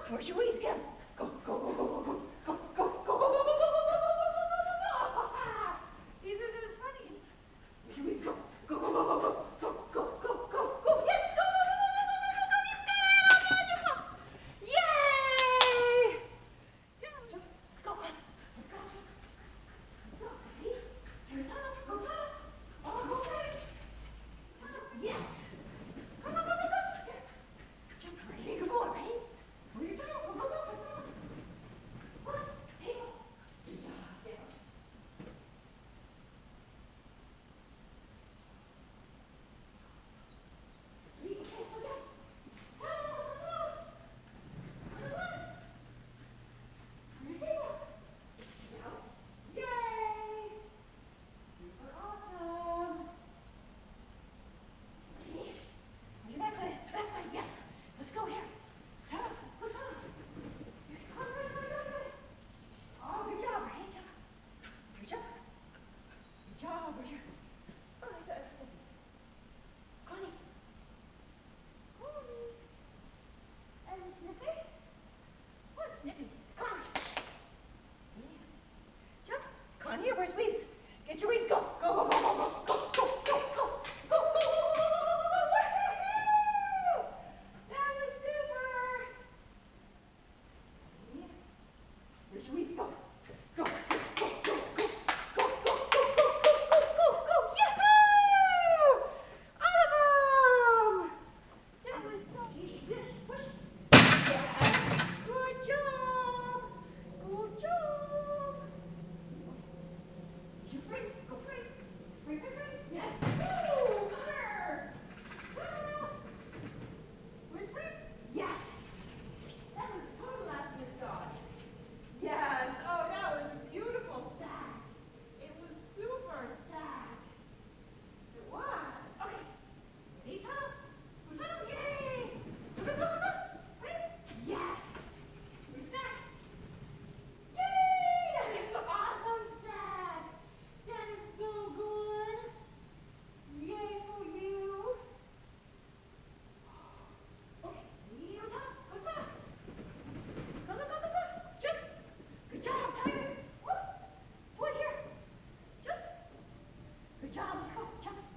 Where's your wings? Get 'em. Go, go, go, go, go, go, go, go, go, go, go, go, go, go, go, go. This is funny. Where's your wings? Go, go, go, go, go, go, go, go, go, go. Yes, go, go, go, go, go, go, go. You got it. Yes, you go. Yay! Jump, jump. Let's go. Let's go. Let's go. Ready? Turn top. Go top. Oh, go right. Yes. Go, go, go, go, go. Jump. Ready? Good boy. Ready? Where you turn? Go, go, go, go, go. One, table. Good job. Down. Three. Okay, so down. Down, down, down. One, one. Where you table? Down. Yay! Super awesome. Ready? On your backside. Backside. Yes. Let's go here. Turn. Let's go turn. Come on, right, right, right, right. Oh, good job, right? Good job. Good job. Where's your... Oh, I said Connie. Connie. And Snippy? What, Snippy? Come on. Yeah. Jump. Connie, where's Weaves? Get your Weaves. Go. Go, go, go, go, go, go, go, go, go. Go, go, go, go, go, go, go, go. Woo-hoo! That was super. Yeah. Where's your Weaves? Go. Go, go, go, go, go, go, go, go, go, go, go, go. Yahoo! All of them. That was so easy. Push. Yes. Good job. Good job. You free. Go free. Free, free, free. Yes. Woo! Come here. Woo! Where's free? Yes. That was a total last minute dodge. Yes. Oh, that was a beautiful stack. It was super stack. It was. Okay. Ready, top. Who's on? Yay! Go, go, go, go, go. Ready? Yes. Where's stack? Yay! That is an awesome stack. That is so good. Yay for you. Okay. Ready, on top. Go top. Go, go, go, go, go. Jump. Good job, Tiger. Whoops. Boy, here. Jump. Good job. Let's go. Jump.